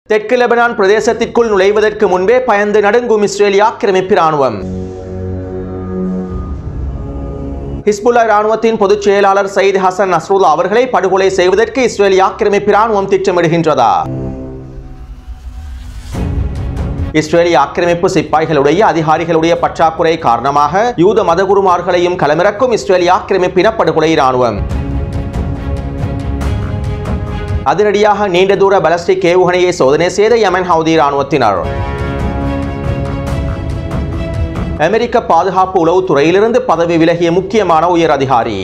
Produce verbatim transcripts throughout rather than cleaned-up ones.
தெற்கு லெபனான் பிரதேசத்திற்குள் நுழைவதற்கு முன்பே பயந்து நடுங்கும் இஸ்ரேலிய ஆக்கிரமிப்பு ராணுவம். ஹிஸ்புல்லா ராணுவத்தின் பொதுச் செயலாளர் சயீத் ஹசன் நஸ்ருல்லா அவர்களை படுகொலை செய்வதற்கு இஸ்ரேலிய ஆக்கிரமிப்பு ராணுவம் திட்டமிடுகின்றதா? இஸ்ரேலிய ஆக்கிரமிப்பு சிப்பாய்களுடைய அதிகாரிகளுடைய பற்றாக்குறை காரணமாக யூத மதகுருமார்களையும் களமிறக்கும் இஸ்ரேலிய ஆக்கிரமிப்பு இனப்படுகொலை ராணுவம். அதிரடியாக நீண்ட தூர பாலிஸ்டிக் ஏவுகணையை சோதனை செய்த யமன் ஹவுதி ராணுவத்தினர். அமெரிக்க பாதுகாப்பு உளவுத்துறையிலிருந்து பதவி விலகிய முக்கியமான உயர் அதிகாரி.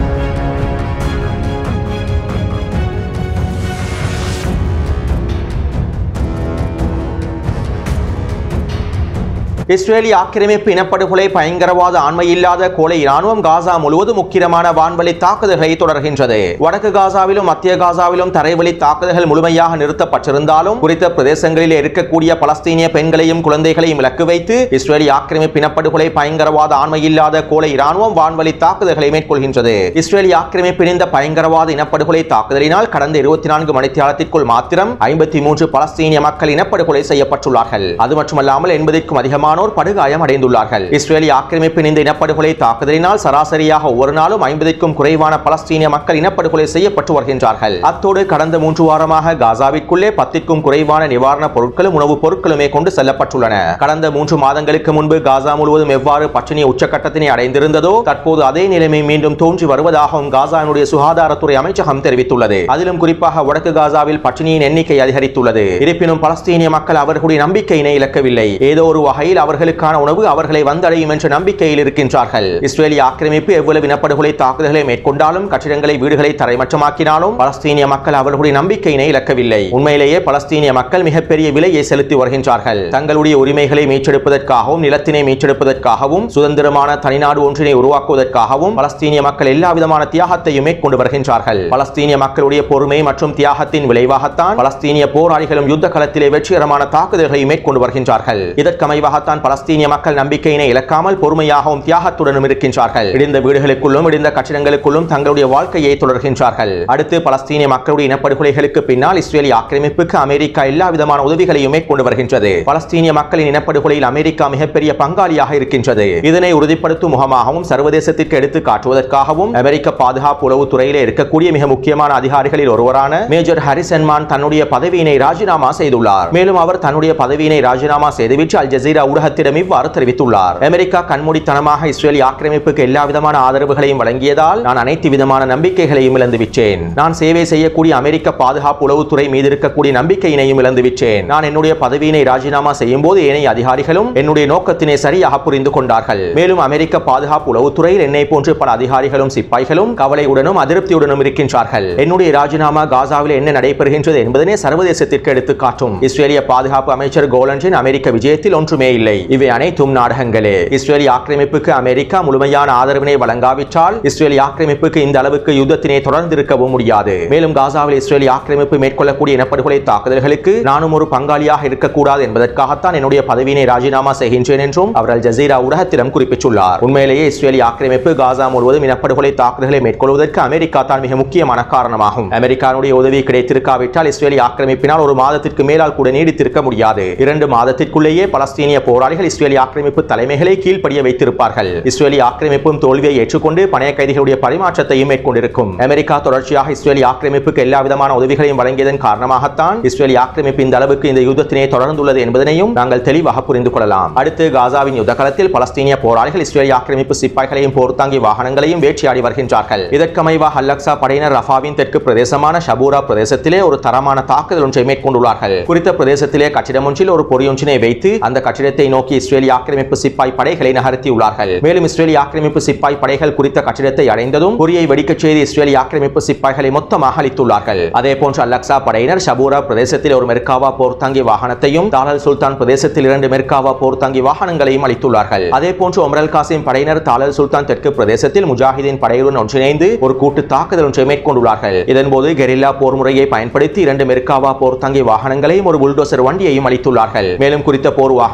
இஸ்ரேலிய ஆக்கிரமிப்பு இனப்படுகொலை பயங்கரவாத ஆண்மையில்லாத கோலை இராணுவம் காசா முழுவதும் முக்கியமான வான்வழி தாக்குதல்களை தொடர்கின்றது. வடக்கு காசாவிலும் மத்திய காசாவிலும் தரைவழி தாக்குதல்கள் முழுமையாக நிறுத்தப்பட்டிருந்தாலும் குறித்த பிரதேசங்களில் இருக்கக்கூடிய பலஸ்தீனிய பெண்களையும் குழந்தைகளையும் இலக்கு வைத்து இஸ்ரேலிய ஆக்கிரமிப்பு இனப்படுகொலை பயங்கரவாத ஆண்மையில்லாத கோலை இராணுவம் வான்வழி தாக்குதல்களை மேற்கொள்கின்றது. இஸ்ரேலிய ஆக்கிரமிப்பின் இந்த பயங்கரவாத இனப்படுகொலை தாக்குதலினால் கடந்த இருபத்தி நான்கு மணித்தியாலத்திற்குள் மாத்திரம் ஐம்பத்தி மூன்று பலஸ்தீனிய மக்கள் இனப்படுகொலை செய்யப்பட்டுள்ளார்கள். அது மட்டுமல்லாமல் எண்பதுக்கும் அதிகமான படுகாயம் அடைந்துள்ளார்கள். இஸ்ரேலிய ஆக்கிரமிப்பின் இந்த இனப்படுகொலை தாக்குதலினால் சராசரியாக ஒரு நாளும் ஐம்பதுக்கும் குறைவான பலஸ்தீனிய மக்கள் இனப்படுகொலை செய்யப்பட்டு வருகின்றார்கள். அத்தோடு கடந்த மூன்று வாரமாக காசாவிற்குள்ளே பத்திற்கும் குறைவான நிவாரணப் பொருட்களும் உணவுப் பொருட்களுமே கொண்டு செல்லப்பட்டுள்ளன. கடந்த மூன்று மாதங்களுக்கு முன்பு காசா முழுவதும் எவ்வாறு பட்டினி உச்சக்கட்டத்தினை அடைந்திருந்ததோ தற்போது அதே நிலைமை மீண்டும் தோன்றி வருவதாகவும் காசாவினுடைய சுகாதாரத்துறை அமைச்சகம் தெரிவித்துள்ளது. அதிலும் குறிப்பாக வடக்கு காசாவில் பட்டினியின் எண்ணிக்கை அதிகரித்துள்ளது. இருப்பினும் பலஸ்தீனிய மக்கள் அவர்களுடைய நம்பிக்கையினை இழக்கவில்லை. ஏதோ ஒரு வகையில் அவர்களுக்கான உணவு அவர்களை வந்தடையும் என்ற நம்பிக்கையில் இருக்கின்றார்கள். இஸ்ரேலிய ஆக்கிரமிப்பு எவ்வளவு இனப்படுகொலை தாக்குதல்களை மேற்கொண்டாலும் கட்டிடங்களை வீடுகளை தரைமட்டமாக்கினாலும் பலஸ்தீனிய மக்கள் அவர்களுடைய நம்பிக்கையினை இழக்கவில்லை. உண்மையிலேயே பலஸ்தீனிய மக்கள் மிகப்பெரிய விலையை செலுத்தி வருகின்றார்கள். தங்களுடைய உரிமைகளை மீட்டெடுப்பதற்காகவும் நிலத்தினை மீட்டெடுப்பதற்காகவும் சுதந்திரமான தனிநாடு ஒன்றினை உருவாக்குவதற்காகவும் பலஸ்தீனிய மக்கள் எல்லா விதமான தியாகத்தையும் மேற்கொண்டு வருகின்றார்கள். பலஸ்தீனிய மக்களுடைய பொறுமை மற்றும் தியாகத்தின் விளைவாகத்தான் பலஸ்தீனிய போராளிகளும் யுத்த களத்திலே வெற்றிகரமான தாக்குதல்களை மேற்கொண்டு வருகின்றார்கள். இதற்கமைவாகத்தான் பலஸ்தீனிய மக்கள் நம்பிக்கையினை இழக்காமல் பொறுமையாகவும் தியாகத்துடனும் இருக்கின்றார்கள். இடிந்த வீடுகளுக்குள்ளும் இடிந்த கட்டிடங்களுக்குள்ளும் தங்களுடைய வாழ்க்கையை தொடர்கின்றார்கள். அடுத்து பலஸ்தீனிய மக்களுடைய இனப்படுகொலைகளுக்கு பின்னால் இஸ்ரேலிய ஆக்கிரமிப்புக்கு அமெரிக்கா எல்லா விதமான உதவிகளையும் மேற்கொண்டு வருகின்றது. பலஸ்தீனிய மக்களின் இனப்படுகொலையில் அமெரிக்கா மிகப்பெரிய பங்காளியாக இருக்கின்றது. இதனை உறுதிப்படுத்தும் முகமாகவும் சர்வதேசத்திற்கு எடுத்து காட்டுவதற்காகவும் அமெரிக்க பாதுகாப்பு உளவுத்துறையிலே இருக்கக்கூடிய மிக முக்கியமான அதிகாரிகளில் ஒருவரான மேஜர் ஹாரிசன் மான் தன்னுடைய பதவியினை ராஜினாமா செய்துள்ளார். மேலும் அவர் தன்னுடைய பதவியினை ராஜினாமா செய்துவிட்டு அல் ஜசீரா ஊடகத்திடம் இவ்வாறு தெரிவித்துள்ளார். அமெரிக்கா கண்மூடித்தனமாக இஸ்ரேலிய ஆக்கிரமிப்புக்கு எல்லா விதமான ஆதரவுகளையும் வழங்கியதால் நான் அனைத்து விதமான நம்பிக்கைகளையும் இழந்துவிட்டேன். நான் சேவை செய்யக்கூடிய அமெரிக்க பாதுகாப்பு உளவுத்துறை மீது இருக்கக்கூடிய நம்பிக்கையினையும் இழந்துவிட்டேன். நான் என்னுடைய பதவியினை ராஜினாமா செய்யும் போது ஏனைய அதிகாரிகளும் என்னுடைய நோக்கத்தினை சரியாக புரிந்து கொண்டார்கள். மேலும் அமெரிக்க பாதுகாப்பு உளவுத்துறையில் என்னை போன்று பல அதிகாரிகளும் சிப்பாய்களும் கவலையுடனும் அதிருப்தியுடனும் இருக்கின்றார்கள். என்னுடைய ராஜினாமா காசாவில் என்ன நடைபெறுகின்றது என்பதனை சர்வதேசத்திற்கு எடுத்து காட்டும். இஸ்ரேலிய பாதுகாப்பு அமைச்சர் கோலன்ஜின் அமெரிக்க விஜயத்தில் ஒன்றுமே இல்லை. இவை அனைத்தும் நாடகங்களே. இஸ்ரேலிய ஆக்கிரமிப்புக்கு அமெரிக்கா முழுமையான ஆதரவினை வழங்காவிட்டால் இஸ்ரேலிய ஆக்கிரமிப்புக்கு இந்த அளவுக்கு யுத்தத்தினை தொடர்ந்து இருக்கவும் முடியாது. மேலும் காசாவில் இஸ்ரேலிய ஆக்கிரமிப்பு மேற்கொள்ளக்கூடிய இனப்படுகொலை தாக்குதல்களுக்கு நானும் ஒரு பங்காளியாக இருக்கக்கூடாது என்பதற்காகத்தான் என்னுடைய பதவியினை ராஜினாமா செய்கின்றேன் என்றும் அவர் அல் ஜசீரா ஊடகத்திடம் குறிப்பிட்டுள்ளார். உண்மையிலேயே இஸ்ரேலிய ஆக்கிரமிப்பு காசா முழுவதும் இனப்படுகொலை தாக்குதல்களை மேற்கொள்வதற்கு அமெரிக்கா தான் மிக முக்கியமான காரணமாகும். அமெரிக்காவுடைய உதவி கிடைத்திருக்காவிட்டால் இஸ்ரேலிய ஆக்கிரமிப்பினால் ஒரு மாதத்திற்கு மேலால் கூட நீடித்திருக்க முடியாது. இரண்டு மாதத்திற்குள்ளேயே பலஸ்தீனிய போராளிகள் இஸ்ரேலிய ஆக்கிரமிப்பு தலைமைகளை கீழ்ப்படிய வைத்திருப்பார்கள். இஸ்ரேலிய ஆக்கிரமிப்பும் தோல்வியை ஏற்றுக்கொண்டு பணைய கைதிகளுடைய பரிமாற்றத்தையும் மேற்கொண்டிருக்கும். அமெரிக்கா தொடர்ச்சியாக இஸ்ரேலிய ஆக்கிரமிப்புக்கு எல்லா விதமான உதவிகளையும் வழங்கியதன் காரணமாகத்தான் இஸ்ரேலிய ஆக்கிரமிப்பு இந்த அளவுக்கு இந்த யுத்தத்தினை தொடர்ந்துள்ளது என்பதனையும் நாங்கள் தெளிவாக புரிந்து கொள்ளலாம். அடுத்து காசாவின் யுத்த களத்தில் பலஸ்தீனிய போராளிகள் இஸ்ரேலிய ஆக்கிரமிப்பு சிப்பாய்களையும் போர்த்தாங்கி வாகனங்களையும் வேட்டையாடி வருகின்றார்கள். இதற்கமைவாக அல்-அக்ஸா படையினர் ரஃபாவின் தெற்கு பிரதேசமான ஷபூரா பிரதேசத்திலே ஒரு தரமான தாக்குதல் ஒன்றை மேற்கொண்டுள்ளார்கள். குறித்த பிரதேசத்திலே கட்டிடம் ஒன்றில் ஒரு பொறியொன்றினை வைத்து அந்த கட்டிடத்தை நோக்கி இஸ்ரேலிய ஆக்கிரமிப்பு சிப்பாய் படைகளை நகர்த்தியுள்ளார்கள். மேலும் இஸ்ரேலிய ஆக்கிரமிப்பு சிப்பாய் படைகள் குறித்த கட்டிடத்தை அடைந்ததும் பொறியை வெடிக்கச் செய்து இஸ்ரேலிய ஆக்கிரமிப்பு சிப்பாய்களை மொத்தமாக அழித்துள்ளார்கள். அதே போன்று அல்-அக்ஸா படையினர் ஷபூரா பிரதேசத்தில் ஒரு மெர்காவா போர்த்தாங்கி வாகனத்தையும் தாலல் சுல்தான் பிரதேசத்தில் இரண்டு மெர்காவா போர்த்தாங்கி வாகனங்களையும் அழித்துள்ளார்கள். அதே போன்று ஒமர் காசிம் படையினர் தாலல் சுல்தான் தெற்கு பிரதேசத்தில் முஜாஹிதீன் படையுடன் ஒன்றிணைந்து ஒரு கூட்டு தாக்குதல் ஒன்றை மேற்கொண்டுள்ளார்கள். இதன்போது கெரில்லா போர் முறையை பயன்படுத்தி இரண்டு மெர்காவா போர்த்தாங்கி வாகனங்களையும் ஒரு புல்டோசர் வண்டியையும் அழித்துள்ளார்கள். மேலும் குறித்த போர் வாகனங்களுடன்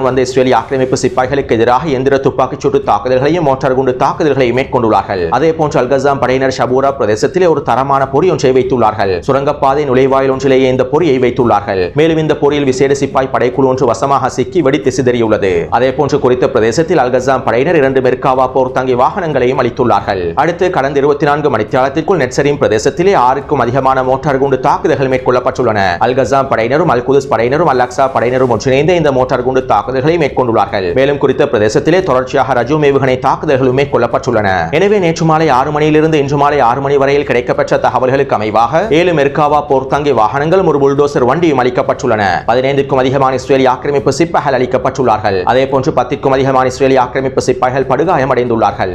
படைகளுடன் வந்த இஸ்ரேலிய ஆக்கிரமிப்பு சிப்பாய்களுக்கு எதிராக எந்திர துப்பாக்கிச் சூட்டு தாக்குதல்களையும் மோட்டார் குண்டு தாக்குதல்களையும் மேற்கொண்டுள்ளார்கள். அதே போன்று அல்கசாம் படையினர் ஷபூரா பிரதேசத்திலே ஒரு தரமான பொறி ஒன்றை வைத்துள்ளார்கள். சுரங்கப்பாதை நுழைவாயில் ஒன்றிலேயே இந்த பொறியை வைத்துள்ளார்கள். மேலும் இந்த பொறியில் விசேட சிப்பாய் படைக்குழு ஒன்று வசமாக சிக்கி வெடித்து சிதறியுள்ளது. அதே போன்று குறித்த பிரதேசத்தில் அல்கசாம் படையினர் இரண்டு மெர்காவா போர் தங்கி வாகனங்களையும் அளித்துள்ளார்கள். அடுத்து கடந்த இருபத்தி நான்கு மணித்தியாலத்திற்குள் நெட்சரிம் பிரதேசத்திலே ஆறுக்கும் அதிகமான மோட்டார் குண்டு தாக்குதல்கள் மேற்கொள்ளப்பட்டுள்ளன. அல்கசாம் படையினரும் அல் குதுஸ் படையினரும் அல் அக்ஸா படையினரும் ஒன்றிணைந்து இந்த மோட்டார் குண்டு தாக்குதல்களை மேற்கொண்டுள்ளார்கள். மேலும் குறித்த பிரதேசத்திலே தொடர்ச்சியாக ரஜூம் ஏவுகணை தாக்குதல்களும் மேற்கொள்ளப்பட்டுள்ளன. எனவே நேற்று மாலை ஆறு மணியிலிருந்து இன்று மாலை ஆறு மணி வரையில் கிடைக்கப்பெற்ற தகவல்களுக்கு அமைவாக ஏழு மெர்காவா போர் தங்கி வாகனங்களும் ஒரு புல்டோசர் வண்டியும் அளிக்கப்பட்டுள்ளன. பதினைந்துக்கும் அதிகமான இஸ்ரேலிய ஆக்கிரமிப்பு சிப்பாய்கள் அளிக்கப்பட்டுள்ளார்கள். அதே போன்று பத்திற்கும் அதிகமான இஸ்ரேலிய ஆக்கிரமிப்பு சிப்பாய்கள் படுகாயமடைந்துள்ளார்கள்.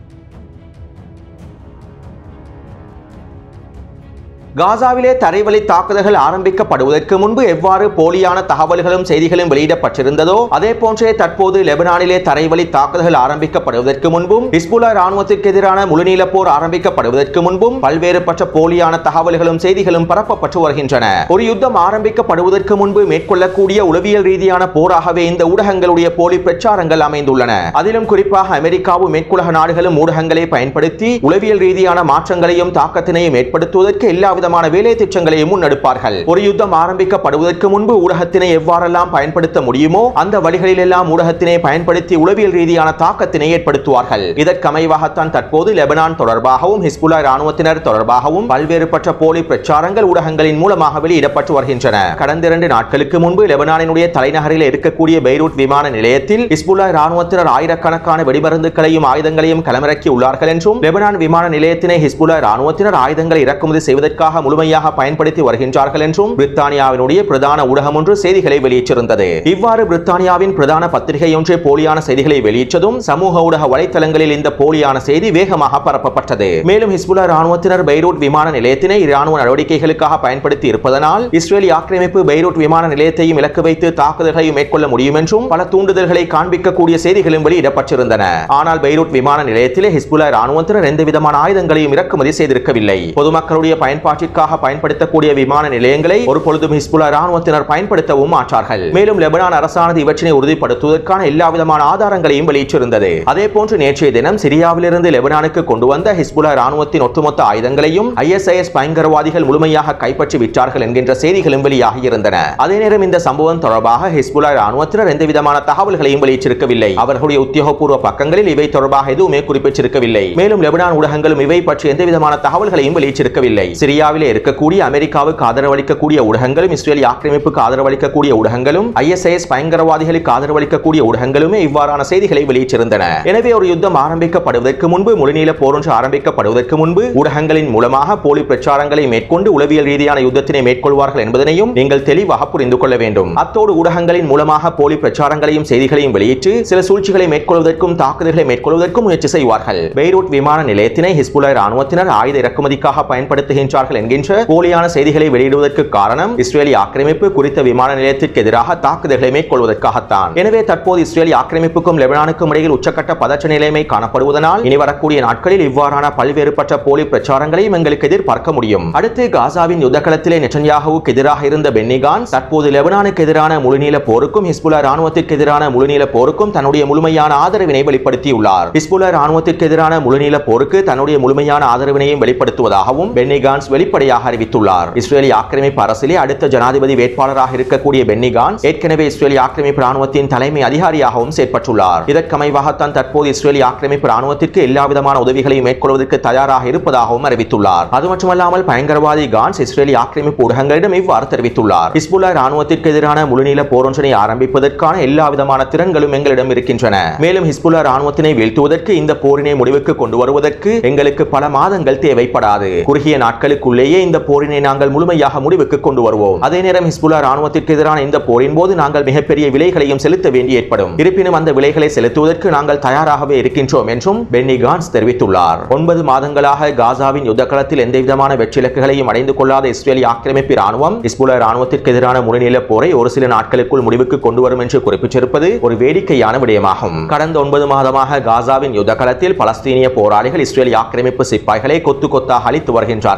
காசாவிலே தரைவழி தாக்குதல்கள் ஆரம்பிக்கப்படுவதற்கு முன்பு எவ்வாறு போலியான தகவல்களும் செய்திகளும் வெளியிடப்பட்டிருந்ததோ அதே போன்றே தற்போது லெபனானிலே தரைவழி தாக்குதல்கள் ஆரம்பிக்கப்படுவதற்கு முன்பும் ஹிஸ்புல்லா ராணுவத்திற்கு எதிரான முழுநீள போர் ஆரம்பிக்கப்படுவதற்கு முன்பும் பல்வேறுபட்ட போலியான தகவல்களும் செய்திகளும் பரப்பப்பட்டு வருகின்றன. ஒரு யுத்தம் ஆரம்பிக்கப்படுவதற்கு முன்பு மேற்கொள்ளக்கூடிய உளவியல் ரீதியான போராகவே இந்த ஊடகங்களுடைய போலி பிரச்சாரங்கள் அமைந்துள்ளன. அதிலும் குறிப்பாக அமெரிக்காவும் மேற்குலக நாடுகளும் ஊடகங்களை பயன்படுத்தி உளவியல் ரீதியான மாற்றங்களையும் தாக்கத்தினையும் ஏற்படுத்துவதற்கு எல்லா வேலை திட்டங்களை முன்னெடுப்பார்கள். ஒரு யுத்தம் ஆரம்பிக்கப்படுவதற்கு முன்பு ஊடகத்தினை எவ்வாறெல்லாம் பயன்படுத்த முடியுமோ அந்த வழிகளில் எல்லாம் ஊடகத்தினை பயன்படுத்தி உளவியல் ரீதியான தாக்கத்தினை ஏற்படுத்துவார்கள். இதற்கமைவாகத்தான் தற்போது லெபனான் தொடர்பாகவும் ஹிஸ்புல்லா ராணுவத்தினர் தொடர்பாகவும் பல்வேறுபட்ட போலி பிரச்சாரங்கள் ஊடகங்களின் மூலமாக வெளியிடப்பட்டு வருகின்றன. கடந்த இரண்டு நாட்களுக்கு முன்பு லெபனானினுடைய தலைநகரில் இருக்கக்கூடிய பெய்ரூட் விமான நிலையத்தில் ஹிஸ்புல்லா ராணுவத்தினர் ஆயிரக்கணக்கான வெடிமருந்துகளையும் ஆயுதங்களையும் களமிறக்கி உள்ளார்கள் என்றும் லெபனான் விமான நிலையத்தினை ஹிஸ்புல்லா ராணுவத்தினர் ஆயுதங்களை இறக்குமதி செய்வதற்காக முழுமையாக பயன்படுத்தி வருகின்றார்கள் என்றும் பிரித்தானியாவினுடைய பிரதான ஊடகம் ஒன்று செய்திகளை வெளியிட்டிருந்தது. இவ்வாறு பிரித்தானியாவின் பிரதான பத்திரிகை ஒன்றே போலியான செய்திகளை வெளியிட்டதும் சமூக ஊடக வலைத்தளங்களில் இந்த போலியான செய்தி வேகமாக பரப்பப்பட்டது. மேலும் ஹிஸ்புல்லா ராணுவத்தினர் பெய்ரூட் விமான நிலையத்தினை ராணுவ நடவடிக்கைகளுக்காக பயன்படுத்தி இருப்பதனால் இஸ்ரேலிய ஆக்கிரமிப்பு பெய்ரூட் விமான நிலையத்தையும் இலக்கு வைத்து தாக்குதல்களையும் மேற்கொள்ள முடியும் என்றும் பல தூண்டுதல்களை காண்பிக்கக்கூடிய செய்திகளும் வெளியிடப்பட்டிருந்தன. ஆனால் பெய்ரூட் விமான நிலையத்திலே ஹிஸ்புல்லா ராணுவத்தினர் எந்தவிதமான ஆயுதங்களையும் இறக்குமதி செய்திருக்கவில்லை. பொதுமக்களுடைய பயன்பாட்டிற்காக பயன்படுத்தக்கூடிய விமான நிலையங்களை ஒரு பொழுதும் ஹிஸ்புல்லா ராணுவத்தினர் பயன்படுத்தவும் மாட்டார்கள். மேலும் லெபனான் அரசானது இவற்றினை உறுதிப்படுத்துவதற்கான எல்லா விதமான ஆதாரங்களையும் வெளியிட்டிருந்தது. அதே போன்று நேற்றைய தினம் சிரியாவிலிருந்து லெபனானுக்கு கொண்டு வந்த ஹிஸ்புல்லா ராணுவத்தின் ஒட்டுமொத்த ஆயுதங்களையும் ஐ எஸ் ஐ எஸ் பயங்கரவாதிகள் முழுமையாக கைப்பற்றி விட்டார்கள் என்கின்ற செய்திகளும் வெளியாகி இருந்தன. அதே நேரம் இந்த சம்பவம் தொடர்பாக ஹிஸ்புல்லா ராணுவத்தினர் எந்த விதமான தகவல்களையும் வெளியிட்டிருக்கவில்லை. அவர்களுடைய உத்தியோகபூர்வ பக்கங்களில் இவை தொடர்பாக எதுவுமே குறிப்பிட்டிருக்கவில்லை. மேலும் லெபனான் ஊடகங்களும் இவை பற்றி எந்த விதமான தகவல்களையும் வெளியிட்டிருக்கவில்லை. சிரியாவிலே இருக்கக்கூடிய அமெரிக்காவுக்கு ஆதரவளிக்கக்கூடிய ஊடகங்களும் இஸ்ரேலிய ஆக்கிரமிப்புக்கு ஆதரவளிக்கக்கூடிய ஊடகங்களும் ஐ எஸ் ஐ எஸ் பயங்கரவாதிகளுக்கு ஆதரவளிக்கக்கூடிய ஊடகங்களுமே இவ்வாறான செய்திகளை வெளியிட்டிருந்தன. எனவே ஒரு யுத்தம் ஆரம்பிக்கப்படுவதற்கு முன்பு முழுநீள போர் ஒன்று ஆரம்பிக்கப்படுவதற்கு முன்பு ஊடகங்களின் மூலமாக போலி பிரச்சாரங்களை மேற்கொண்டு உளவியல் ரீதியான யுத்தத்தினை மேற்கொள்வார்கள் என்பதனையும் நீங்கள் தெளிவாக புரிந்து கொள்ள வேண்டும். அத்தோடு ஊடகங்களின் மூலமாக போலி பிரச்சாரங்களையும் செய்திகளையும் வெளியிட்டு சில சூழ்ச்சிகளை மேற்கொள்வதற்கும் தாக்குதல்களை மேற்கொள்வதற்கும் முயற்சி செய்வார்கள். பெய்ரூட் விமான நிலையத்தினை ஹிஸ்புல்லா ராணுவத்தினர் ஆயுத இறக்குமதிக்காக பயன்படுத்துகின்றார்கள் என்கின்ற போலியான செய்திகளை வெளியிடுவதற்கு காரணம் இஸ்ரேலிய ஆக்கிரமிப்பு குறித்த விமான நிலையத்திற்கு எதிராக தாக்குதல்களை மேற்கொள்வதற்காகத்தான். எனவே தற்போது இஸ்ரேலிய ஆக்கிரமிப்புக்கும் லெபனானுக்கும் இடையில் உச்சக்கட்ட பதற்ற நிலைமை காணப்படுவதனால் இனி வரக்கூடிய நாட்களில் இவ்வாறான பல்வேறுபட்ட போலி பிரச்சாரங்களையும் எங்களுக்கு எதிர்பார்க்க முடியும். அடுத்து காசாவின் யுத்தகளத்திலே நெட்டன்யாஹுவுக்கு எதிராக இருந்த பென்னி கான்ஸ் தற்போது லெபனானுக்கு எதிரான முழுநீள போருக்கும் ஹிஸ்புல்லா ராணுவத்திற்கு எதிரான முழுநீள போருக்கும் தன்னுடைய முழுமையான ஆதரவினை வெளிப்படுத்தியுள்ளார். ஹிஸ்புல்லா ராணுவத்திற்கு எதிரான முழுநீள போருக்கு தன்னுடைய முழுமையான ஆதரவினையும் வெளிப்படுத்துவதாகவும் பென்னி கான்ஸ் வெளிப்படையாக அறிவித்துள்ளார். இஸ்ரேலிய ஆக்கிரமிப்பு அரசிலே அடுத்த ஜனாதிபதி வேட்பாளராக இருக்கக்கூடிய பென்னி கான்ஸ் ஏற்கனவே இஸ்ரேலிய ஆக்கிரமிப்பு ராணுவத்தின் தலைமை அதிகாரியாகவும் செயற்பட்டுள்ளார். இதற்கமைவாகத்தான் தற்போது இஸ்ரேலிய ஆக்கிரமிப்பு ராணுவத்திற்கு எல்லா விதமான உதவிகளையும் மேற்கொள்வதற்கு தயாராக இருப்பதாகவும் அறிவித்துள்ளார். அது மட்டுமல்லாமல் பயங்கரவாதி கான்ஸ் இஸ்ரேலிய ஆக்கிரமிப்பு ஊடகங்களிடம் இவ்வாறு தெரிவித்துள்ளார். ஹிஸ்புல்லா ராணுவத்திற்கு எதிரான முழுநீள போரொன்றினை ஆரம்பிப்பதற்கான எல்லா விதமான திறன்களும் எங்களிடம் இருக்கின்றன. மேலும் ஹிஸ்புல்லா ராணுவத்தினை வீழ்த்துவதற்கு இந்த போரினை முடிவுக்கு கொண்டு வருவதற்கு எங்களுக்கு பல மாதங்கள் தேவைப்படாது. குறுகிய நாட்களுக்குள்ளேயே இந்த போரினை நாங்கள் முழுமையாக முடிவுக்கு கொண்டு வருவோம். அதே நேரம் ஹிஸ்புல்லா ராணுவத்திற்கு எதிரான இந்த போரின் போது நாங்கள் மிகப்பெரிய விலைகளையும் செலுத்த வேண்டி ஏற்படும். இருப்பினும் அந்த விலைகளை செலுத்துவதற்கு நாங்கள் தயாராகவே இருக்கின்றோம் என்றும் பென்னி கான்ஸ் தெரிவித்துள்ளார். ஒன்பது மாதங்களாக காசாவின் யுத்தகளத்தில் எந்தவிதமான வெற்றிலக்குகளையும் அடைந்து கொள்ளாத இஸ்ரேலிய ஆக்கிரமிப்பு ராணுவம் ஹிஸ்புல்லா ராணுவத்திற்கு எதிரான முழுநீள போரை ஒரு சில நாட்களுக்குள் முடிவுக்கு கொண்டு வரும் என்று குறிப்பிட்டிருப்பது ஒரு வேடிக்கையான விடயமாகும். கடந்த ஒன்பது மாதமாக காசாவின் யுத்தகளத்தில் பலஸ்தீனிய போராளிகள் இஸ்ரேலிய ஆக்கிரமிப்பு சிப்பாய்களை கொத்து கொத்தாக அழித்து வருகின்றார்கள். மேலும்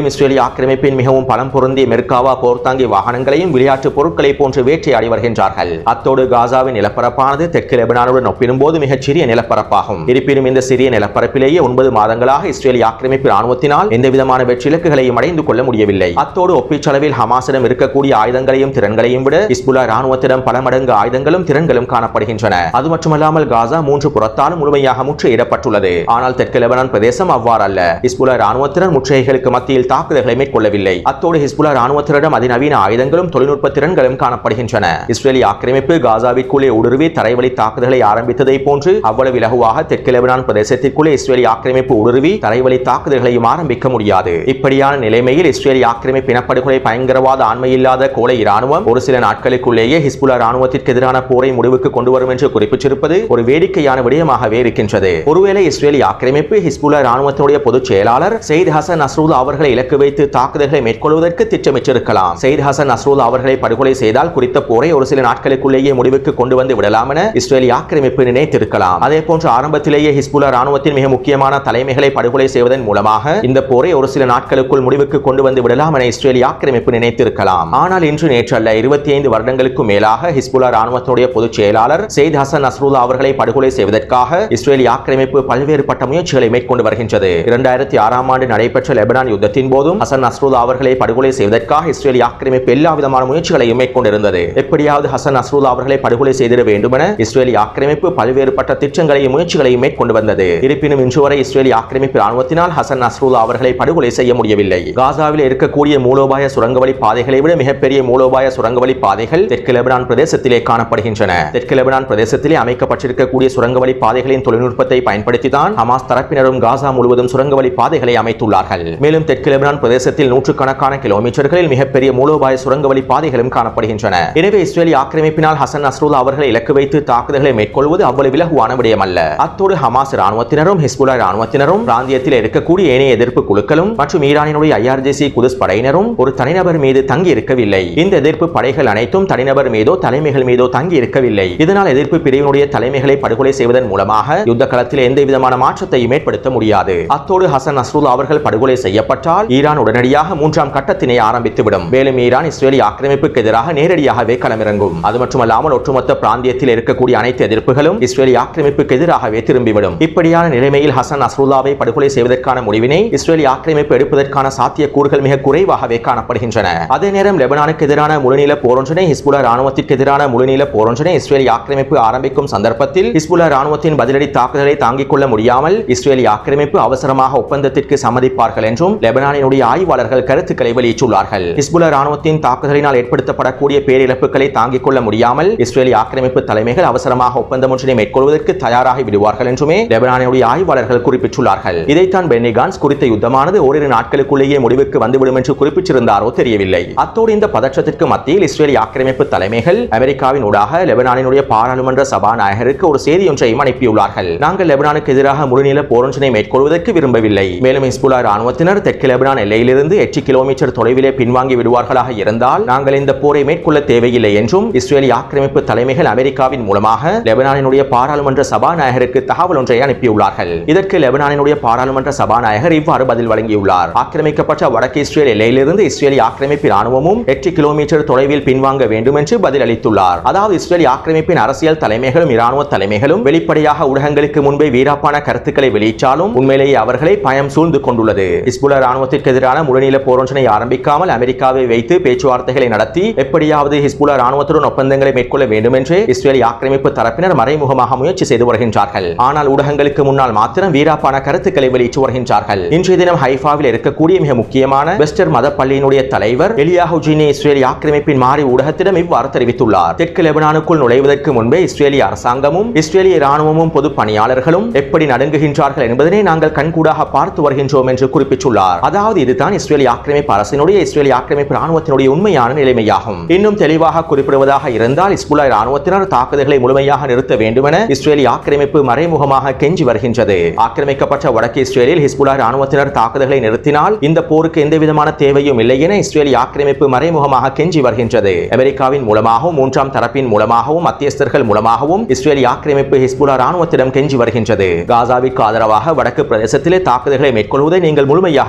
மேலும் இஸ்ரேலிய ஆக்கிரமிப்பின் மிகவும் பலம் பொருந்திய மெர்காவா போர்த்தாங்கி வாகனங்களையும் விளையாட்டு பொருட்களை போன்று வேட்டையாடி வருகின்றார்கள். அத்தோடு காசாவின் நிலப்பரப்பானது தெற்கு லெபனானுடன் ஒப்பிடும்போது மிகச் சிறிய நிலப்பரப்பாகும். இருப்பினும் இந்த சிறிய நிலப்பரப்பிலேயே ஒன்பது மாதங்களாக இஸ்ரேலிய ஆக்கிரமிப்பு ராணுவத்தினால் எந்தவிதமான வெற்றி இலக்குகளையும் அடைந்து கொள்ள முடியவில்லை. அத்தோடு ஒப்பீட்டளவில் ஹமாஸிடம் இருக்கக்கூடிய ஆயுதங்களையும் திறன்களையும் விட ஹிஸ்புல்லா ராணுவத்திடம் பல மடங்கு ஆயுதங்களும் திறன்களும் காணப்படுகின்றன. அது மட்டுமல்லாமல் காசா மூன்று புறத்தாலும் முழுமையாக முற்றுகையிடப்பட்டுள்ளது. ஆனால் தெற்கு லெபனான் பிரதேசம் அவ்வாறல்ல. ஹிஸ்புல்லா ராணுவத்தினர் முற்றுகைகளுக்கு மத்தியில் தாக்குதல்களை மேற்கொள்ளவில்லை. அத்தோடு ஹிஸ்புல்லா ராணுவத்தினரிடம் அதிநவீன ஆயுதங்களும் தொழில்நுட்ப திறன்களும் காணப்படுகின்றன. இஸ்ரேலிய ஆக்கிரமிப்பு காசாவிற்குள்ளே ஊடுருவி தரைவழி தாக்குதல்களை ஆரம்பித்ததை போன்று அவ்வளவு இலகுவாக தெற்கு லெபனான் பிரதேசத்திற்குள்ளே இஸ்ரேலிய ஆக்கிரமிப்பு ஊடுருவி தரைவழி தாக்குதல்களையும் ஆரம்பிக்க முடியாது. இப்படியான நிலைமையில் இஸ்ரேலிய ஆக்கிரமிப்பு இனப்படுகொலை பயங்கரவாத ஆண்மையில்லாத கோலை இராணுவம் ஒரு சில நாட்களுக்குள்ளேயே ஹிஸ்புல்லா ராணுவத்திற்கு எதிரான போரை முடிவுக்கு கொண்டு வரும் என்று குறிப்பிட்டிருப்பது ஒரு வேடிக்கையான விடயமாகவே இருக்கின்றது. ஒருவேளை இஸ்ரேலிய ஆக்கிரமிப்பு ஹிஸ்புல்லா ராணுவத்தினுடைய பொதுச் செயலாளர் சையத் ஹசன் நஸ்ருல்லா அவர்களை இலக்கு வைத்து தாக்குதல்களை மேற்கொள்வதற்கு திட்டமிட்டிருக்கலாம். சையத் ஹசன் நஸ்ருல்லா அவர்களை படுகொலை செய்தால் குறித்த போரை ஒரு சில நாட்களுக்குள்ளேயே முடிவுக்கு கொண்டு வந்து விடலாம் என இஸ்ரேலிய ஆக்கிரமிப்பு நினைத்திருக்கலாம். அதே போன்று ஆரம்பத்திலேயே ஹிஸ்புல்லா ராணுவத்தின் மிக முக்கியமான தலைமைகளை படுகொலை செய்வதன் மூலமாக இந்த போரை ஒரு சில நாட்களுக்குள் முடிவுக்கு கொண்டு வந்து விடலாம் என இஸ்ரேலிய ஆக்கிரமிப்பு நினைத்திருக்கலாம். ஆனால் இன்று நேற்றல்ல, இருபத்தி ஐந்து வருடங்களுக்கு மேலாக ஹிஸ்புல்லா ராணுவத்தினுடைய பொதுச் செயலாளர் சையத் ஹசன் நஸ்ருல்லா அவர்களை படுகொலை செய்வதற்காக இஸ்ரேலிய ஆக்கிரமிப்பு பல்வேறுபட்ட முயற்சிகளை மேற்கொண்டு வருகின்றது. இரண்டாயிரத்தி ஆறாம் ஆண்டு நடைபெற்ற லெபனான் யுத்தத்தின் போதும் ஹசன் நஸ்ருல்லா அவர்களை படுகொலை செய்வதற்காக இஸ்ரேலிய ஆக்கிரமிப்பு எல்லா விதமான முயற்சிகளையும் மேற்கொண்டிருந்தது. எப்படியாவது ஹசன் நஸ்ருல்லா அவர்களை படுகொலை செய்திட வேண்டும் என இஸ்ரேலிய ஆக்கிரமிப்பு பல்வேறுபட்ட திட்டங்களையும் முயற்சிகளையும் மேற்கொண்டு வந்தது. இருப்பினும் இன்று வரை இஸ்ரேலிய ஆக்கிரமிப்பு ராணுவத்தினால் ஹசன் நஸ்ருல்லா அவர்களை படுகொலை செய்ய முடியவில்லை. காசாவில் இருக்கக்கூடிய மூலோபாய சுரங்கவழி பாதைகளை விட மிகப்பெரிய மூலோபாய சுரங்கவழி பாதைகள் தெற்கு லெபனான் பிரதேசத்திலே காணப்படுகின்றன. தெற்கு லெபனான் பிரதேசத்திலே அமைக்கப்பட்டிருக்கக்கூடிய சுரங்கவழி பாதைகளின் தொழில்நுட்பத்தை பயன்படுத்தி தான் ஹமாஸ் தரப்பினரும் காசா முழுவதும் சுரங்கவழி பாதைகளை அமைத்துள்ளார்கள். மேலும் தெற்கு லெபனான் பிரதேசத்தில் நூற்றுக்கணக்கான கிலோமீட்டர்களில் மிகப்பெரிய மூலோபாய சுரங்கவழி பாதைகளும் காணப்படுகின்றன. எனவே இஸ்ரேலிய ஆக்கிரமிப்பினால் ஹசன் நஸ்ருல்லா அவர்களை இலக்கு வைத்து தாக்குதல்களை மேற்கொள்வது அவ்வளவு இலகுவான விடயமல்ல. அத்தோடு ஹமாஸ் ராணுவத்தினரும் ஹிஸ்புல்லா ராணுவத்தினரும் பிராந்தியத்தில் இருக்கக்கூடிய ஏனைய எதிர்ப்பு குழுக்களும் மற்றும் ஈரானினுடைய ஐஆர்ஜிசி குதுஸ் படையினரும் ஒரு தனிநபர் மீது தங்கி இருக்கவில்லை. இந்த எதிர்ப்பு படைகள் அனைத்தும் தனிநபர் மீதோ தலைமைகள் மீதோ தங்கி இருக்கவில்லை. இதனால் எதிர்ப்பு பிரிவினுடைய தலைமைகளை படுகொலை செய்வதன் மூலமாக யுத்த களத்தில் எந்த விதமான மாற்றத்தையும் ஏற்படுத்த முடியாது. அத்தோடு ஹசன் நஸ்ருல்லா அவர்கள் படுகொலை செய்யப்பட்டால் ஈரான் உடனடியாக மூன்றாம் கட்டத்தினை ஆரம்பித்துவிடும். மேலும் ஈரான் இஸ்ரேலிய ஆக்கிரமிப்புக்கு எதிராக நேரடியாகவே களமிறங்கும். அது மட்டுமல்லாமல் ஒட்டுமொத்த பிராந்தியத்தில் இருக்கக்கூடிய அனைத்து எதிர்ப்புகளும் இஸ்ரேலிய ஆக்கிரமிப்புக்கு எதிராகவே திரும்பிவிடும். இப்படியான நிலைமையில் ஹசன் நஸ்ருல்லாவை படுகொலை செய்வதற்கான முடிவினை இஸ்ரேலிய ஆக்கிரமிப்பு எடுப்பதற்கான சாத்தியக்கூறுகள் மிக குறைவாகவே காணப்படுகின்றன. அதே நேரம் லெபனானுக்கு எதிரான முழுநீள போரொன்றினை ஹிஸ்புல்லா ராணுவத்திற்கு எதிரான முழுநீள போரொன்றினை இஸ்ரேலிய ஆக்கிரமிப்பு ஆரம்பிக்கும் சந்தர்ப்பத்தில் ஹிஸ்புல்லா ராணுவத்தின் பதிலடி தாக்குதலை தாங்கிக் கொள்ள முடியாமல் இஸ்ரேலிய ஆக்கிரமிப்பு அவசரமாக ஒப்பந்தத்திற்கு சம்மதிப்பார்கள் என்றும் லெபனானினுடைய ஆய்வாளர்கள் கருத்துக்களை வெளியிட்டுள்ளார்கள். ஹிஸ்புல்லா ராணுவத்தின் தாக்குதலினால் ஏற்படுத்தப்படக்கூடிய பேரிழப்புகளை தாங்கிக் கொள்ள முடியாமல் இஸ்ரேலிய ஆக்கிரமிப்பு தலைமைகள் அவசரமாக ஒப்பந்தம் ஒன்றினை மேற்கொள்வதற்கு தயாராகி விடுவார்கள் என்றுமே லெபனானுடைய ஆய்வாளர்கள் குறிப்பிட்டுள்ளார்கள். இதைத்தான் பென்னி கான்ஸ் குறித்த யுத்தமானது ஓரிரு நாட்களுக்குள்ளேயே முடிவுக்கு வந்துவிடும் என்று குறிப்பிட்டிருந்தாரோ தெரியவில்லை. அத்தோடு இந்த பதற்றத்திற்கு மத்தியில் இஸ்ரேலிய ஆக்கிரமிப்பு தலைமைகள் அமெரிக்காவின் ஊடாக லெபனானினுடைய பாராளுமன்ற சபாநாயகருக்கு ஒரு செய்தி ஒன்றையும் அனுப்பியுள்ளார்கள். நாங்கள் லெபனானுக்கு எதிராக முழுநீள போரொன்றினை மேற்கொள்வதற்கு விரும்பவில்லை. மேலும் ஹிஸ்புல்லா ராணுவத்தினர் தெற்கு லெபனான் எல்லையிலிருந்து எட்டு கிலோமீட்டர் தொலைவிலே பின்வாங்கி விடுவார்களாக இருந்தால் நாங்கள் இந்த போரை மேற்கொள்ள தேவையில்லை என்றும் இஸ்ரேலிய ஆக்கிரமிப்பு தலைமைகள் அமெரிக்காவின் மூலமாக லெபனானினுடைய பாராளுமன்ற சபாநாயகருக்கு தகவல் ஒன்றை அனுப்பியுள்ளார்கள். இதற்கு லெபனானினுடைய பாராளுமன்ற சபாநாயகர் இவ்வாறு பதில் வழங்கியுள்ளார். ஆக்கிரமிக்கப்பட்ட வடக்கு இஸ்ரேல் எல்லையிலிருந்து இஸ்ரேலிய ஆக்கிரமிப்பு ராணுவமும் எட்டு கிலோமீட்டர் தொலைவில் பின்வாங்க வேண்டும் என்று பதில் அளித்துள்ளார். அதாவது இஸ்ரேலிய ஆக்கிரமிப்பின் அரசியல் தலைமைகளும் இராணுவ தலைமைகளும் வெளிப்படையாக ஊடகங்களுக்கு முன்பே வீராப்பான கருத்துக்களை வெளியிட்டாலும் உண்மையிலேயே அவர்களை பயம் சூழ்ந்து கொண்டுள்ளது. ஹிஸ்புல்லா ராணுவத்திற்கு எதிரான முழுநீள போரொன்றினை ஆரம்பிக்காமல் அமெரிக்காவை வைத்து பேச்சுவார்த்தைகளை நடத்தி எப்படியாவது ஹிஸ்புல்லா ராணுவத்துடன் ஒப்பந்தங்களை மேற்கொள்ள வேண்டும் என்று இஸ்ரேலிய ஆக்கிரமிப்பு தரப்பினர் மறைமுகமாக முயற்சி செய்து வருகின்றார்கள். ஆனால் ஊடகங்களுக்கு முன்னால் மாத்திரம் வீராப்பான கருத்துக்களை வெளியிட்டு வருகின்றார்கள். இன்றைய தினம் ஹைஃபாவில் இருக்கக்கூடிய மிக முக்கியமான வெஸ்டர் மத பள்ளியினுடைய தலைவர் எலியாஹு ஜினி இஸ்ரேலிய ஆக்கிரமிப்பின் மாறி ஊடகத்திடம் இவ்வாறு தெரிவித்துள்ளார். தெற்கு லெபனானுக்குள் நுழைவதற்கு முன்பே இஸ்ரேலிய அரசாங்கமும் இஸ்ரேலிய ராணுவமும் பொது பணியாளர்களும் எப்படி நடுங்குகின்றார்கள் என்பதனை நாங்கள் கண்கூடாக பார்த்து வருகின்றோம் என்று குறிப்பிட்டுள்ளார். அதாவது இதுதான் இஸ்ரேலிய ஆக்கிரமிப்பு அரசினுடைய இஸ்ரேலிய ஆக்கிரமிப்பு ராணுவத்தினுடைய உண்மையான நிலைமையாகும். இன்னும் தெளிவாக குறிப்பிடுவதாக இருந்தால் ஹிஸ்புல்லா ராணுவத்தினர் தாக்குதல்களை முழுமையாக நிறுத்த வேண்டும் என இஸ்ரேலிய ஆக்கிரமிப்பு மறைமுகமாக கெஞ்சி வருகின்றது. ஆக்கிரமிக்கப்பட்ட வடக்கு இஸ்ரேலில் ஹிஸ்புல்லா ராணுவத்தினர் தாக்குதல்களை நிறுத்தினால் இந்த போருக்கு எந்த விதமான தேவையும் இல்லை என இஸ்ரேலிய ஆக்கிரமிப்பு மறைமுகமாக கெஞ்சி வருகின்றது. அமெரிக்காவின் மூலமாகவும் மூன்றாம் தரப்பின் மூலமாகவும் மத்தியஸ்தர்கள் மூலமாகவும் இஸ்ரேலிய ஆக்கிரமிப்பு ஹிஸ்புல்லா ராணுவத்திடம் கெஞ்சி வருகின்றது. காசாவிற்கு ஆதரவாக வடக்கு பிரதேசத்திலே தாக்குதல்களை மேற்கொள்வதை நீங்கள் முழுமையாக நிறுத்திவிடுங்கள்.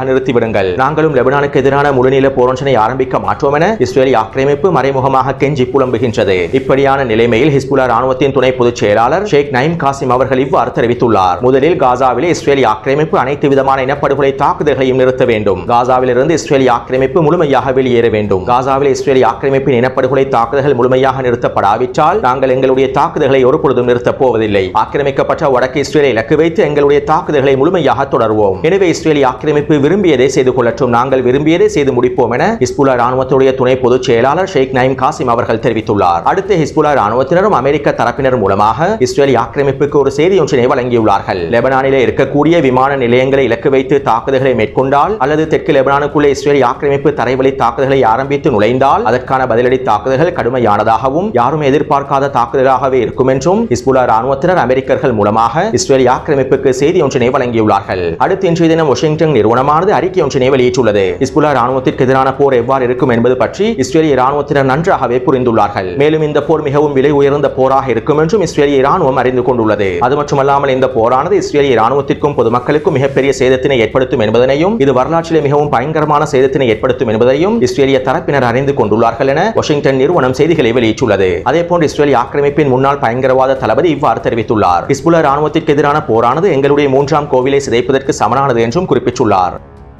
விடுங்கள். நாங்களும் லெபனானுக்கு எதிரான முழுநீள போரொன்றினை ஆரம்பிக்க மாட்டோம் என இஸ்ரேலிய ஆக்கிரமிப்பு மறைமுகமாக கெஞ்சி புலம்புகின்றது. இப்படியான நிலைமையில் ஹிஸ்புல்லா ராணுவத்தின் துணை பொதுச் செயலாளர் ஷேக் நயீம் காசிம் அவர்கள் இவ்வாறு தெரிவித்துள்ளார். முதலில் காசாவிலே இஸ்ரேலிய ஆக்கிரமிப்பு அனைத்து விதமான இனப்படுகொலை தாக்குதல்களையும் நிறுத்த வேண்டும். காசாவிலிருந்து இஸ்ரேலிய ஆக்கிரமிப்பு முழுமையாக வெளியேற வேண்டும். காசாவில் இஸ்ரேலிய ஆக்கிரமிப்பின் இனப்படுகொலை தாக்குதல்கள் முழுமையாக நிறுத்தப்படாவிட்டால் நாங்கள் எங்களுடைய தாக்குதல்களை ஒருபொழுதும் நிறுத்தப் போவதில்லை. ஆக்கிரமிக்கப்பட்ட வடக்கு இஸ்ரேலை இலக்கு வைத்து எங்களுடைய தாக்குதல்களை முழுமையாக தொடர்வோம். எனவே இஸ்ரேலிய ஆக்கிரமிப்பு விரும்பியதை செய்து கொள்ளட்டும், நாங்கள் விரும்பியதை செய்து முடிப்போம் என ஹிஸ்புல்லா ராணுவத்துடைய துணை பொதுச் செயலாளர் ஷேக் நயீம் காசிம் அவர்கள் தெரிவித்துள்ளார். அடுத்து ஹிஸ்புல்லா ராணுவத்தினரும் அமெரிக்க தரப்பினர் மூலமாக இஸ்ரேலிய ஆக்கிரமிப்புக்கு ஒரு செய்தி ஒன்றினை வழங்கியுள்ளார்கள். லெபனானிலே இருக்கக்கூடிய விமான நிலையங்களை இலக்கு வைத்து தாக்குதல்களை மேற்கொண்டால் அல்லது தெற்கு லெபனானுக்குள்ளே இஸ்ரேலிய ஆக்கிரமிப்பு தரைவழி தாக்குதல்களை ஆரம்பித்து நுழைந்தால் அதற்கான பதிலடி தாக்குதல்கள் கடுமையானதாகவும் யாரும் எதிர்பார்க்காத தாக்குதலாகவே இருக்கும் என்றும் ஹிஸ்புல்லா ராணுவத்தினர் அமெரிக்கர்கள் மூலமாக இஸ்ரேலிய ஆக்கிரமிப்புக்கு செய்தி ஒன்றினை வழங்கியுள்ளார்கள். அடுத்து இன்றைய தினம் வாஷிங்டன் நிறுவனமானது அறிக்கை ஒன்றினை வெளியிட்டுள்ளது. ஹிஸ்புல்லா ராணுவத்திற்கு எதிரான போர் எவ்வாறு இருக்கும் என்பது பற்றி இஸ்ரேலிய ராணுவத்தினர் நன்றாகவே புரிந்துள்ளார்கள். மேலும் இந்த போர் மிகவும் விலை உயர்ந்த போராக இருக்கும் என்றும் இஸ்ரேலிய ராணுவம் அறிந்து கொண்டுள்ளது. அது மட்டுமல்லாமல் இந்த போரானது இஸ்ரேலிய ராணுவத்திற்கும் பொதுமக்களுக்கும் மிகப்பெரிய சேதத்தினை ஏற்படுத்தும் என்பதனையும் இது வரலாற்றிலே மிகவும் பயங்கரமான சேதத்தினை ஏற்படுத்தும் என்பதையும் இஸ்ரேலிய தரப்பினர் அறிந்து கொண்டுள்ளார்கள் என வாஷிங்டன் நிறுவனம் செய்திகளை வெளியிட்டுள்ளது. அதேபோன்று இஸ்ரேலிய ஆக்கிரமிப்பின் முன்னாள் பயங்கரவாத தளபதி இவ்வாறு தெரிவித்துள்ளார். ஹிஸ்புல்லா ராணுவத்திற்கு எதிரான போரானது எங்களுடைய மூன்றாம் கோவிலை சிதைப்பதற்கு சமனானது என்றும் குறிப்பிட்டுள்ளார்.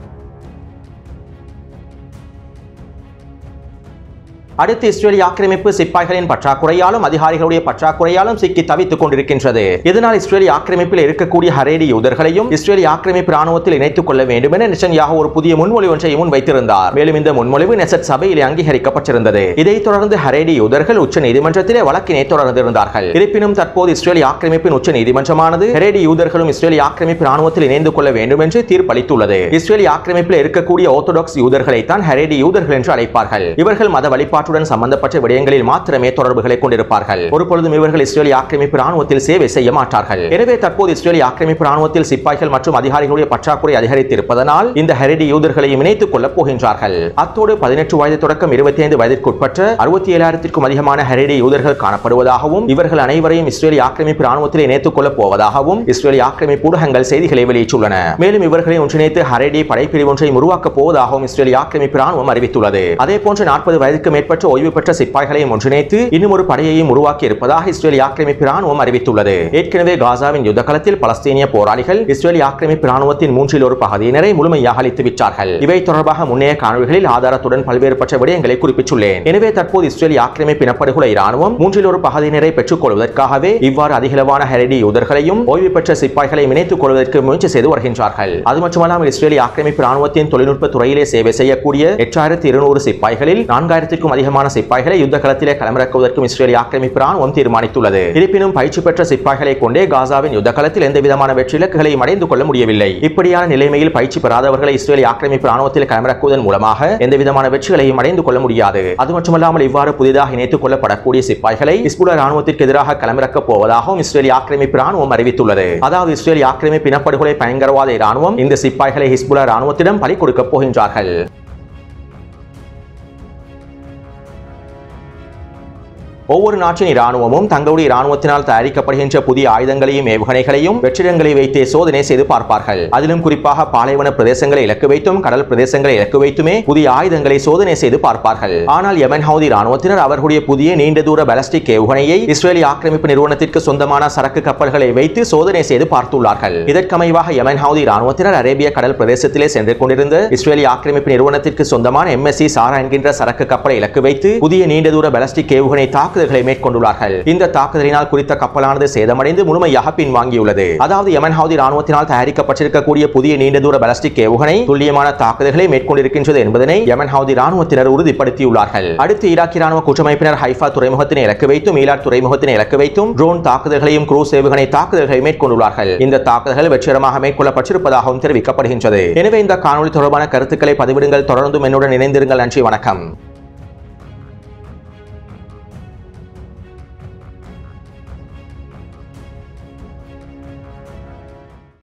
அடுத்து இஸ்ரேலிய ஆக்கிரமிப்பு சிப்பாய்களின் பற்றாக்குறையாலும் அதிகாரிகளுடைய பற்றாக்குறையாலும் சிக்கி தவித்துக் கொண்டிருக்கின்றது. இதனால் இஸ்ரேலிய ஆக்கிரமிப்பில் இருக்கக்கூடிய ஹரேடி யூதர்களையும் இஸ்ரேலிய ஆக்கிரமிப்பு ராணுவத்தில் இணைத்துக் கொள்ள வேண்டும் என நெதன்யாஹு ஒரு புதிய முன்மொழிவு ஒன்றை முன்வைத்திருந்தார். மேலும் இந்த முன்மொழிவு நெசட் சபையில் அங்கீகரிக்கப்பட்டிருந்தது. இதைத் தொடர்ந்து ஹரேடி யூதர்கள் உச்ச நீதிமன்றத்திலே வழக்கினை தொடர்ந்திருந்தார்கள். இருப்பினும் தற்போது இஸ்ரேலிய ஆக்கிரமிப்பின் உச்ச நீதிமன்றமானது ஹரேடி யூதர்களும் இஸ்ரேலிய ஆக்கிரமிப்பு ராணுவத்தில் இணைந்து கொள்ள வேண்டும் என்று தீர்ப்பளித்துள்ளது. இஸ்ரேலிய ஆக்கிரமிப்பில் இருக்கக்கூடிய ஆர்த்தடாக்ஸ் யூதர்களை தான் ஹரேடி யூதர்கள் என்று அழைப்பார்கள். இவர்கள் மத வழிபாட்டு சம்பந்தப்பட்ட விடயங்களில் மாத்திரமே தொடர்புகளை கொண்டிருப்பார்கள். ஒருபொழுதும் இவர்கள் இஸ்ரேலிய ஆக்கிரமிப்பு ராணுவத்தில் சேவை செய்ய மாட்டார்கள். எனவே தற்போது இஸ்ரேலிய ஆக்கிரமிப்பு ராணுவத்தில் சிப்பாய்கள் மற்றும் அதிகாரிகளுடைய பற்றாக்குறை அதிகரித்திருப்பதனால் இந்த ஹரேடி யூதர்களையும் இணைத்துக் கொள்ளப் போகின்றார்கள். அத்தோடு பதினெட்டு வயது தொடக்கம் இருபத்தி ஐந்து வயதிற்குட்பட்ட அறுபத்தி ஏழாயிரத்திற்கும் அதிகமான ஹரேடி யூதர்கள் காணப்படுவதாகவும் இவர்கள் அனைவரையும் இஸ்ரேலிய ஆக்கிரமிப்பு ராணுவத்தில் இணைத்துக் கொள்ளப் போவதாகவும் இஸ்ரேலிய ஆக்கிரமிப்பு ஊடகங்கள் செய்திகளை வெளியிட்டுள்ளன. மேலும் இவர்களை ஒன்றிணைத்து ஹரேடி படைப்பிரிவு ஒன்றை உருவாக்கப் போவதாகவும் இஸ்ரேலிய ஆக்கிரமிப்பு ராணுவம் அறிவித்துள்ளது. அதேபோன்று நாற்பது வயதுக்கு மேற்பட்ட ஓய்வு பெற்ற சிப்பாய்களையும் ஒன்றிணைத்து இன்னும் ஒரு படையையும் உருவாக்கி இருப்பதாக இஸ்ரேலிய ஆக்கிரமிப்பு ராணுவம் அறிவித்துள்ளது. ஏற்கனவே காசாவின் யுத்த களத்தில் பலஸ்தீனிய போராளிகள் இஸ்ரேலிய ஆக்கிரமிப்பு ராணுவத்தின் மூன்றில் ஒரு பகுதியினரை முழுமையாக அழித்து விட்டார்கள். இவை தொடர்பாக முன்னைய காணொளிகளில் ஆதாரத்துடன் பல்வேறு பற்ற விடயங்களை குறிப்பிட்டுள்ளேன். எனவே தற்போது இஸ்ரேலிய ஆக்கிரமிப்பு இனப்படுகொலை ராணுவம் மூன்றில் ஒரு பகுதியினரை பெற்றுக் கொள்வதற்காகவே இவ்வாறு அதிகளவான ஹரேடி யூதர்களையும் ஓய்வு பெற்ற சிப்பாய்களையும் இணைத்துக் கொள்வதற்கு முயற்சி செய்து வருகின்றார்கள். அது மட்டுமல்லாமல் இஸ்ரேலிய ஆக்கிரமிப்பு ராணுவத்தின் தொழில்நுட்ப துறையிலே சேவை செய்யக்கூடிய எட்டாயிரத்தி இருநூறு சிப்பாய்களில் நான்காயிரத்திற்கும் அதிகமான சிப்பாய்களை யுத்த களத்திலே களமிறக்குவதற்கும் இஸ்ரேலிய ஆக்கிரமிப்பு ராணுவம் தீர்மானித்துள்ளது. இருப்பினும் பயிற்சி பெற்ற சிப்பாய்களை கொண்டே காசாவின் யுத்த களத்தில் எந்த விதமான வெற்றி இலக்குகளையும் அடைந்து கொள்ள முடியவில்லை. இப்படியான நிலைமையில் பயிற்சி பெறாதவர்களை இஸ்ரேலிய ஆக்கிரமிப்பு ராணுவத்தில் களமிறக்குவதன் மூலமாக எந்த விதமான வெற்றிகளையும் அடைந்து கொள்ள முடியாது. அது மட்டுமல்லாமல் இவ்வாறு புதிதாக இணைத்துக் கொள்ளப்படக்கூடிய சிப்பாய்களை ஹிஸ்புல்லா ராணுவத்திற்கு எதிராக களமிறக்கப் போவதாகவும் இஸ்ரேலிய ஆக்கிரமிப்பு ராணுவம் அறிவித்துள்ளது. அதாவது இஸ்ரேலிய ஆக்கிரமிப்பு இனப்படுகொலை பயங்கரவாத ராணுவம் இந்த சிப்பாய்களை ஹிஸ்புல்லா ராணுவத்திடம் பலி கொடுக்கப் போகின்றார்கள். ஒவ்வொரு நாட்டின் இராணுவமும் தங்களுடைய இராணுவத்தினால் தயாரிக்கப்படுகின்ற புதிய ஆயுதங்களையும் ஏவுகணைகளையும் வெற்றிடங்களை வைத்தே சோதனை செய்து பார்ப்பார்கள். அதிலும் குறிப்பாக பாலைவன பிரதேசங்களை இலக்கு வைத்தும் கடல் பிரதேசங்களை இலக்கு வைத்துமே புதிய ஆயுதங்களை சோதனை செய்து பார்ப்பார்கள். ஆனால் யெமன் ஹவுதி இராணுவத்தினர் அவர்களுடைய புதிய நீண்ட தூர பாலிஸ்டிக் ஏவுகணையை இஸ்ரேலிய ஆக்கிரமிப்பு நிறுவனத்திற்கு சொந்தமான சரக்கு கப்பல்களை வைத்து சோதனை செய்து பார்த்துள்ளார்கள். இதற்கமைவாக யெமன் ஹவுதி இராணுவத்தினர் அரேபிய கடல் பிரதேசத்திலே சென்று கொண்டிருந்த இஸ்ரேலிய ஆக்கிரமிப்பு நிறுவனத்திற்கு சொந்தமான எம் எஸ் சி சாரா என்கின்ற சரக்கு கப்பலை இலக்கு வைத்து புதிய நீண்ட தூர பாலிஸ்டிக் ஏவுகணை தாக்கு தாக்குதல்களை மேற்கொண்டுள்ளார்கள். இந்த தாக்குதலினால் குறித்த கப்பலானது சேதமடைந்து முழுமையாக பின்வாங்கியுள்ளது. அதாவது யெமன் ஹவுதி ராணுவத்தினால் தயாரிக்கப்பட்டிருக்கக்கூடிய புதிய நீண்ட தூர பாலிஸ்டிக் ஏவுகணை துல்லியமான தாக்குதல்களை மேற்கொண்டிருக்கின்றது என்பதனை யெமன் ஹவுதி ராணுவத்தினர் உறுதிப்படுத்தியுள்ளார்கள். அடுத்து ஈராக் ராணுவ கூட்டமைப்பினர் ஹைஃபா துறைமுகத்தினை இலக்கு வைத்தும் ஈலாட் துறைமுகத்தினை இலக்கு வைத்தும் ட்ரோன் தாக்குதல்களையும் குரூஸ் ஏவுகணை தாக்குதல்களை மேற்கொண்டுள்ளார்கள். இந்த தாக்குதல்கள் வெற்றிகரமாக மேற்கொள்ளப்பட்டிருப்பதாகவும் தெரிவிக்கப்படுகின்றது. எனவே இந்த காணொலி தொடர்பான கருத்துக்களை பதிவிடுங்கள். தொடர்ந்தும் என்னுடன் இணைந்திருங்கள். நன்றி, வணக்கம்.